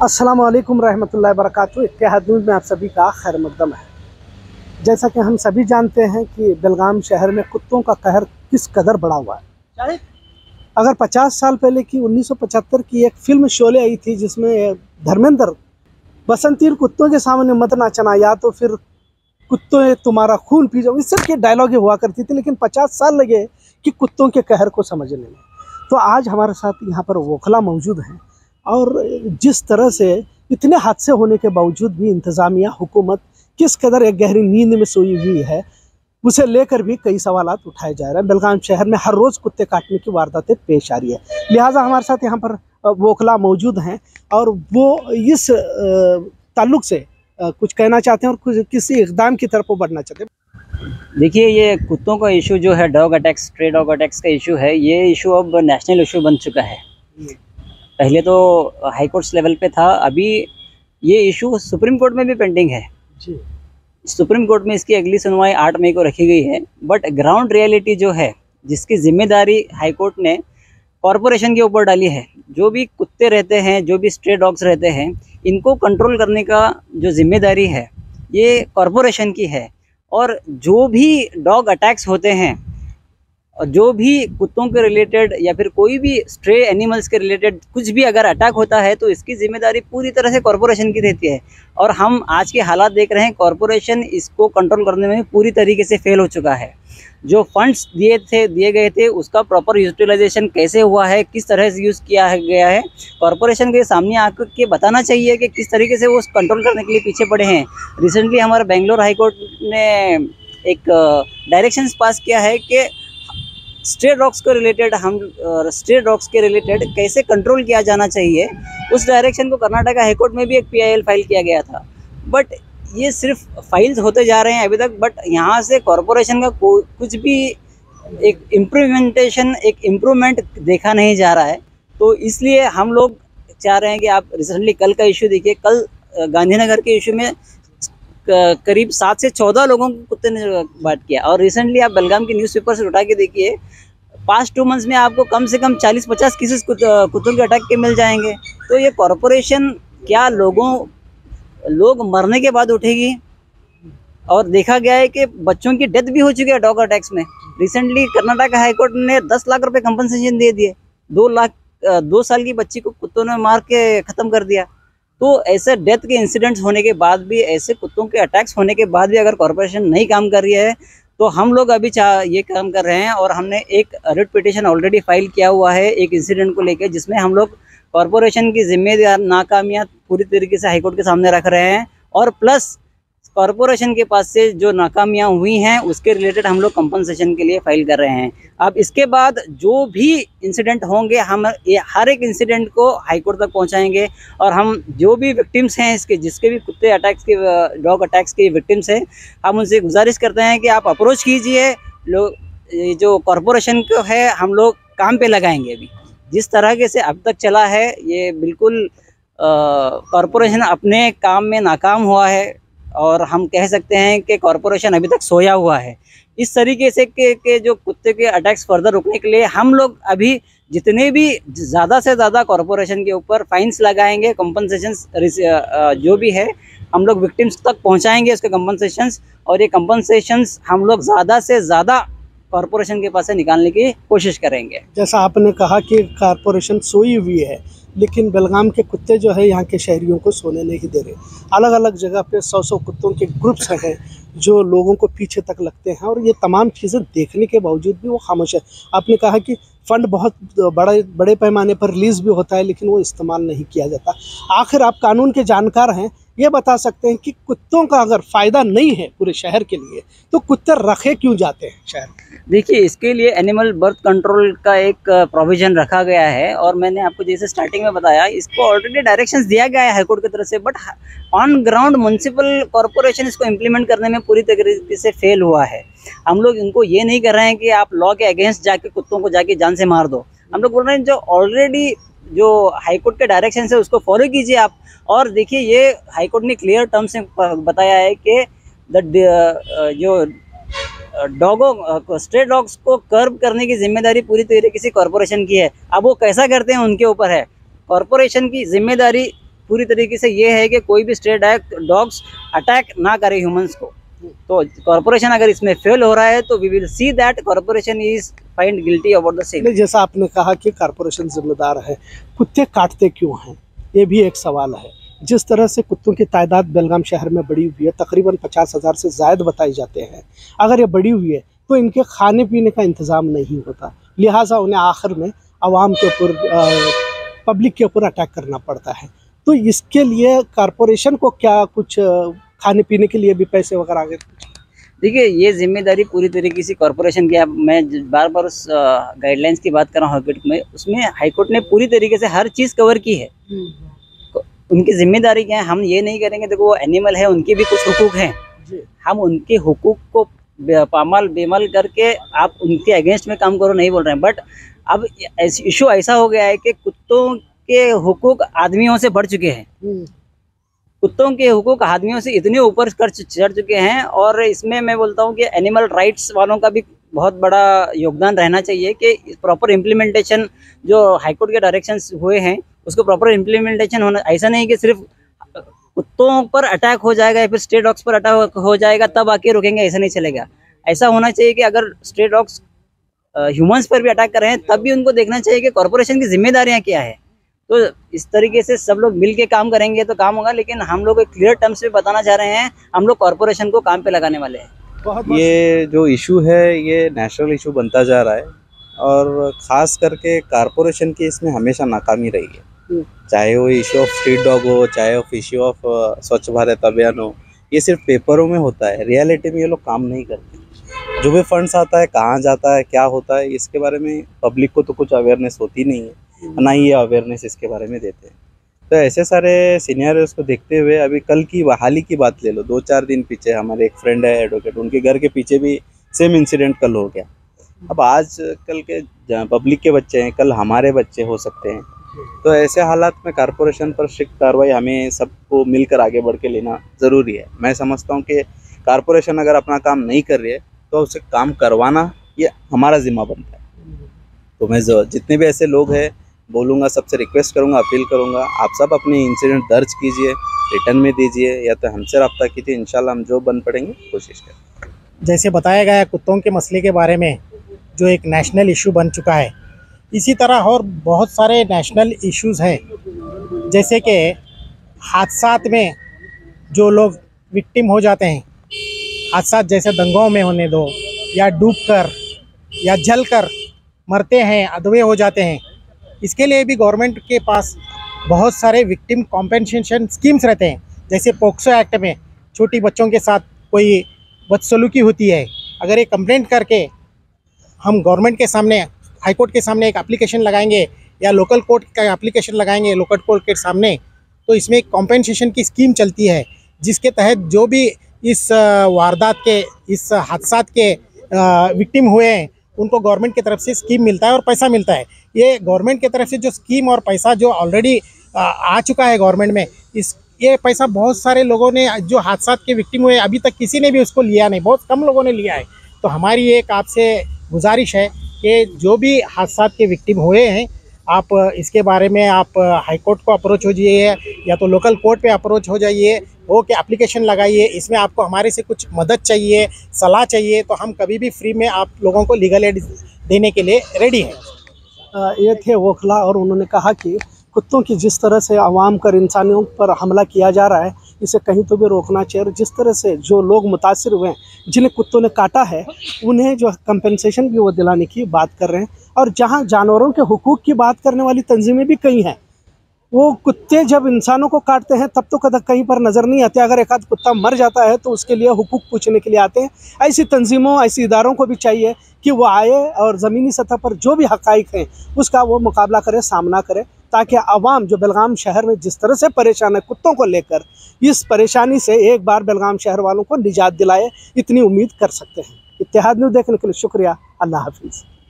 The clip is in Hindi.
अस्सलाम वालेकुम रहमतुल्लाहि वबरकातुहू। इत्तेहाद न्यूज़ में आप सभी का खैर मकदम है। जैसा कि हम सभी जानते हैं कि बेलगाम शहर में कुत्तों का कहर किस कदर बढ़ा हुआ है। अगर 50 साल पहले की 1975 की एक फिल्म शोले आई थी जिसमें धर्मेंद्र बसंतीर कुत्तों के सामने मत नाचना या तो फिर कुत्तों तुम्हारा खून पी जाओ, इस सब के डायलॉग हुआ करती थी, लेकिन 50 साल लगे कि कुत्तों के कहर को समझने में। तो आज हमारे साथ यहाँ पर वोखला मौजूद हैं और जिस तरह से इतने हादसे होने के बावजूद भी इंतज़ामिया हुकूमत किस कदर एक गहरी नींद में सोई हुई है, उसे लेकर भी कई सवालात उठाए जा रहे हैं। बेलगाम शहर में हर रोज़ कुत्ते काटने की वारदातें पेश आ रही है, लिहाजा हमारे साथ यहाँ पर वोखला मौजूद हैं और वो इस ताल्लुक़ से कुछ कहना चाहते हैं और कुछ किसी इक़दाम की तरफ वो बढ़ना चाहते हैं। देखिए, ये कुत्तों का इशू जो है, dog attacks, stray dog attacks का इशू है, ये इशू अब नेशनल इशू बन चुका है। पहले तो हाई कोर्ट्स लेवल पे था, अभी ये इशू सुप्रीम कोर्ट में भी पेंडिंग है जी। सुप्रीम कोर्ट में इसकी अगली सुनवाई 8 मई को रखी गई है। बट ग्राउंड रियलिटी जो है, जिसकी जिम्मेदारी हाई कोर्ट ने कॉरपोरेशन के ऊपर डाली है, जो भी कुत्ते रहते हैं, जो भी स्ट्रे डॉग्स रहते हैं, इनको कंट्रोल करने का जो जिम्मेदारी है ये कॉरपोरेशन की है। और जो भी डॉग अटैक्स होते हैं और जो भी कुत्तों के रिलेटेड या फिर कोई भी स्ट्रे एनिमल्स के रिलेटेड कुछ भी अगर अटैक होता है तो इसकी जिम्मेदारी पूरी तरह से कॉरपोरेशन की रहती है। और हम आज के हालात देख रहे हैं, कॉरपोरेशन इसको कंट्रोल करने में पूरी तरीके से फेल हो चुका है। जो फंड्स दिए गए थे उसका प्रॉपर यूटिलाइजेशन कैसे हुआ है, किस तरह से यूज़ किया गया है, कॉरपोरेशन के सामने आकर के बताना चाहिए कि किस तरीके से वो कंट्रोल करने के लिए पीछे पड़े हैं। रिसेंटली हमारा बेंगलोर हाई कोर्ट ने एक डायरेक्शंस पास किया है कि स्ट्रे डॉग्स के रिलेटेड कैसे कंट्रोल किया जाना चाहिए। उस डायरेक्शन को कर्नाटक हाई कोर्ट में भी एक PIL फाइल किया गया था। बट ये सिर्फ फाइल्स होते जा रहे हैं अभी तक, बट यहाँ से कॉरपोरेशन का कुछ भी एक इम्प्रूवमेंट देखा नहीं जा रहा है। तो इसलिए हम लोग चाह रहे हैं कि आप रिसेंटली कल का इशू देखिए। कल गांधीनगर के इशू में करीब 7 से 14 लोगों को कुत्ते ने बात किया। और रिसेंटली आप बेलगाम के न्यूज़पेपर से उठा के देखिए, पास्ट 2 मंथ्स में आपको कम से कम 40-50 केसेस कुत्तों के अटैक के मिल जाएंगे। तो ये कॉरपोरेशन क्या लोग मरने के बाद उठेगी? और देखा गया है कि बच्चों की डेथ भी हो चुकी है डॉग अटैक्स में। रिसेंटली कर्नाटक हाई कोर्ट ने 10 लाख रुपए कंपनसेशन दे दिए। 2 साल की बच्ची को कुत्तों ने मार के ख़त्म कर दिया। तो ऐसे डेथ के इंसिडेंट्स होने के बाद भी, ऐसे कुत्तों के अटैक्स होने के बाद भी अगर कॉरपोरेशन नहीं काम कर रही है तो हम लोग अभी ये काम कर रहे हैं। और हमने एक रिट पिटीशन ऑलरेडी फाइल किया हुआ है एक इंसिडेंट को लेकर, जिसमें हम लोग कॉरपोरेशन की जिम्मेदार नाकामियाँ पूरी तरीके से हाईकोर्ट के सामने रख रहे हैं। और प्लस कॉरपोरेशन के पास से जो नाकामियाँ हुई हैं उसके रिलेटेड हम लोग कंपनसेशन के लिए फाइल कर रहे हैं। अब इसके बाद जो भी इंसिडेंट होंगे, हम हर एक इंसिडेंट को हाई कोर्ट तक पहुंचाएंगे। और हम जो भी विक्टिम्स हैं इसके, जिसके भी कुत्ते अटैक्स के, डॉग अटैक्स के विक्टिम्स हैं, हम उनसे गुजारिश करते हैं कि आप अप्रोच कीजिए। लोग जो कॉरपोरेशन को है हम लोग काम पे लगाएंगे। अभी जिस तरह से अब तक चला है ये बिल्कुल कॉरपोरेशन अपने काम में नाकाम हुआ है। और हम कह सकते हैं कि कॉरपोरेशन अभी तक सोया हुआ है। इस तरीके से के जो कुत्ते के अटैक्स फर्दर रोकने के लिए हम लोग अभी जितने भी ज़्यादा से ज़्यादा कॉरपोरेशन के ऊपर फाइन्स लगाएंगे, कंपनसेशंस जो भी है हम लोग विक्टिम्स तक पहुंचाएंगे उसके कंपनसेशंस। और ये कंपनसेशंस हम लोग ज़्यादा से ज़्यादा कॉरपोरेशन के पास से निकालने की कोशिश करेंगे। जैसा आपने कहा कि कॉरपोरेशन सोई हुई है, लेकिन बेलगाम के कुत्ते जो है यहाँ के शहरियों को सोने नहीं दे रहे। अलग अलग जगह पे 100 कुत्तों के ग्रुप्स हैं जो लोगों को पीछे तक लगते हैं और ये तमाम चीज़ें देखने के बावजूद भी वो खामोश है। आपने कहा कि फ़ंड बहुत बड़े पैमाने पर रिलीज़ भी होता है, लेकिन वो इस्तेमाल नहीं किया जाता। आखिर आप कानून के जानकार हैं, ये बता सकते हैं कि कुत्तों का अगर फ़ायदा नहीं है पूरे शहर के लिए तो कुत्ते रखे क्यों जाते हैं शहर में? देखिए, इसके लिए एनिमल बर्थ कंट्रोल का एक प्रोविज़न रखा गया है। और मैंने आपको जैसे स्टार्टिंग में बताया, इसको ऑलरेडी डायरेक्शंस दिया गया है हाईकोर्ट की तरफ से। But on ground municipal corporation इसको इम्प्लीमेंट करने में पूरी तरीके से फेल हुआ है। हम लोग इनको ये नहीं कर रहे हैं कि आप लॉ के अगेंस्ट जाके कुत्तों को जाके जान से मार दो। हम लोग बोल रहे हैं जो ऑलरेडी जो हाईकोर्ट के डायरेक्शन है उसको फॉलो कीजिए आप। और देखिए, ये हाईकोर्ट ने क्लियर टर्म्स में बताया है कि जो स्ट्रे डॉग्स को कर्ब करने की जिम्मेदारी पूरी तरीके से कॉरपोरेशन की है। अब वो कैसा करते हैं उनके ऊपर है। कॉरपोरेशन की जिम्मेदारी पूरी तरीके से ये है कि कोई भी स्ट्रे डॉग्स अटैक ना करे ह्यूमंस को। तो कॉर्पोरेशन अगर इसमें फेल हो रहा है तो we will see that corporation is find guilty about the same. जैसा आपने कहा कि कॉर्पोरेशन जिम्मेदार है, कुत्ते काटते क्यों हैं, ये भी एक सवाल है। जिस तरह से कुत्तों की तादाद बेलगाम शहर में बढ़ी हुई है, तकरीबन 50,000 से ज़ायद बताए जाते हैं। अगर ये बढ़ी हुई है तो इनके खाने पीने का इंतज़ाम नहीं होता, लिहाजा उन्हें आखिर में आवाम के ऊपर, पब्लिक के ऊपर अटैक करना पड़ता है। तो इसके लिए कॉर्पोरेशन को क्या कुछ खाने पीने के लिए भी पैसे वगैरह आगे? देखिए, ये जिम्मेदारी पूरी तरीके से कॉर्पोरेशन की। अब मैं बार बार उस गाइडलाइंस की बात कर रहा हूँ हाईकोर्ट में, उसमें हाईकोर्ट ने पूरी तरीके से हर चीज़ कवर की है। उनकी जिम्मेदारी क्या है, हम ये नहीं करेंगे। देखो, वो एनिमल है, उनके भी कुछ हुकूक हैं, हम उनके हुकूक को पामाल बेमाल करके आप उनके अगेंस्ट में काम करो नहीं बोल रहे हैं। बट अब इशू ऐसा हो गया है कि कुत्तों के हुकूक आदमियों से बढ़ चुके हैं। कुत्तों के हुकूक आदमियों से इतने ऊपर चढ़ चुके हैं, और इसमें मैं बोलता हूँ कि एनिमल राइट्स वालों का भी बहुत बड़ा योगदान रहना चाहिए कि प्रॉपर इम्प्लीमेंटेशन जो हाईकोर्ट के डायरेक्शंस हुए हैं उसको प्रॉपर इम्प्लीमेंटेशन होना। ऐसा नहीं कि सिर्फ कुत्तों पर अटैक हो जाएगा या फिर स्ट्रे डॉग्स पर अटैक हो जाएगा तब आके रोकेंगे, ऐसा नहीं चलेगा। ऐसा होना चाहिए कि अगर स्ट्रे डॉग्स ह्यूमंस पर भी अटैक कर रहे हैं तब भी उनको देखना चाहिए कि कॉर्पोरेशन की जिम्मेदारियां क्या है। तो इस तरीके से सब लोग मिल के काम करेंगे तो काम होगा। लेकिन हम लोग एक क्लियर टर्म्स में बताना चाह रहे हैं, हम लोग कॉर्पोरेशन को काम पे लगाने वाले हैं। ये जो इशू है ये नेशनल इशू बनता जा रहा है, और ख़ास करके कॉर्पोरेशन की इसमें हमेशा नाकामी रही है। चाहे वो इशू ऑफ स्ट्रीट डॉग हो, चाहे वो इशू ऑफ स्वच्छ भारत अभियान हो, ये सिर्फ पेपरों में होता है, रियलिटी में ये लोग काम नहीं करते। जो भी फंड्स आता है कहाँ जाता है, क्या होता है, इसके बारे में पब्लिक को तो कुछ अवेयरनेस होती नहीं है, ना ही ये अवेयरनेस इसके बारे में देते हैं। तो ऐसे सारे सिनेरियोस को देखते हुए अभी कल की हाल ही की बात ले लो, 2-4 दिन पीछे हमारे एक फ्रेंड है एडवोकेट, उनके घर के पीछे भी सेम इंसिडेंट कल हो गया। अब आज कल के पब्लिक के बच्चे हैं, कल हमारे बच्चे हो सकते हैं। तो ऐसे हालात में कॉर्पोरेशन पर स्ट्रिक्ट कार्रवाई हमें सबको मिलकर आगे बढ़ के लेना ज़रूरी है। मैं समझता हूँ कि कॉर्पोरेशन अगर अपना काम नहीं कर रही है तो उसे काम करवाना ये हमारा जिम्मा बनता है। तो मैं जितने भी ऐसे लोग हैं बोलूँगा, सबसे रिक्वेस्ट करूँगा, अपील करूँगा, आप सब अपने इंसिडेंट दर्ज कीजिए, रिटर्न में दीजिए या तो हमसे रब्ता कीजिए। इंशाल्लाह हम जो बन पड़ेंगे कोशिश करें। जैसे बताया गया कुत्तों के मसले के बारे में जो एक नेशनल इशू बन चुका है, इसी तरह और बहुत सारे नेशनल इश्यूज़ हैं। जैसे कि हादसात में जो लोग विक्टिम हो जाते हैं, हादसात जैसे दंगों में होने दो या डूबकर या जलकर मरते हैं, अधवे हो जाते हैं, इसके लिए भी गवर्नमेंट के पास बहुत सारे विक्टिम कॉम्पेंसेशन स्कीम्स रहते हैं। जैसे पोक्सो एक्ट में छोटी बच्चों के साथ कोई बदसलूकी होती है, अगर ये कंप्लेंट करके हम गवर्नमेंट के सामने, हाई कोर्ट के सामने एक एप्लीकेशन लगाएंगे या लोकल कोर्ट का एप्लीकेशन लगाएंगे लोकल कोर्ट के सामने, तो इसमें एक कॉम्पेंसेशन की स्कीम चलती है जिसके तहत जो भी इस वारदात के, इस हादसात के विक्टिम हुए हैं उनको गवर्नमेंट की तरफ से स्कीम मिलता है और पैसा मिलता है। ये गवर्नमेंट की तरफ से जो स्कीम और पैसा जो ऑलरेडी आ चुका है गवर्नमेंट में, ये पैसा बहुत सारे लोगों ने जो हादसात के विक्टिम हुए अभी तक किसी ने भी उसको लिया नहीं, बहुत कम लोगों ने लिया है। तो हमारी एक आपसे गुजारिश है कि जो भी हादसात के विक्टिम हुए हैं, आप इसके बारे में आप हाई कोर्ट को अप्रोच हो जाइए या तो लोकल कोर्ट पे अप्रोच हो जाइए, वो कि एप्लीकेशन लगाइए। इसमें आपको हमारे से कुछ मदद चाहिए, सलाह चाहिए, तो हम कभी भी फ्री में आप लोगों को लीगल एड देने के लिए रेडी हैं। ये थे वोखला, और उन्होंने कहा कि कुत्तों की जिस तरह से आवाम कर इंसानियों पर हमला किया जा रहा है, इसे कहीं तो भी रोकना चाहिए। और जिस तरह से जो लोग मुतासिर हुए हैं, जिन्हें कुत्तों ने काटा है, उन्हें जो कंपेंसेशन भी वो दिलाने की बात कर रहे हैं। और जहां जानवरों के हुकूक की बात करने वाली तंजीमें भी कई हैं, वो कुत्ते जब इंसानों को काटते हैं तब तो कहीं पर नज़र नहीं आते, अगर एक आध कुत्ता मर जाता है तो उसके लिए हुकूक पूछने के लिए आते हैं। ऐसी तंजीमों, ऐसी इदारों को भी चाहिए कि वो आए और ज़मीनी सतह पर जो भी हक़ाइक़ हैं उसका वो मुकाबला करे, सामना करे, ताकि आवाम जो बेलगाम शहर में जिस तरह से परेशान है कुत्तों को लेकर, इस परेशानी से एक बार बेलगाम शहर वालों को निजात दिलाए, इतनी उम्मीद कर सकते हैं। इत्तेहाद न्यूज़ देखने के लिए शुक्रिया। अल्लाह हाफिज़।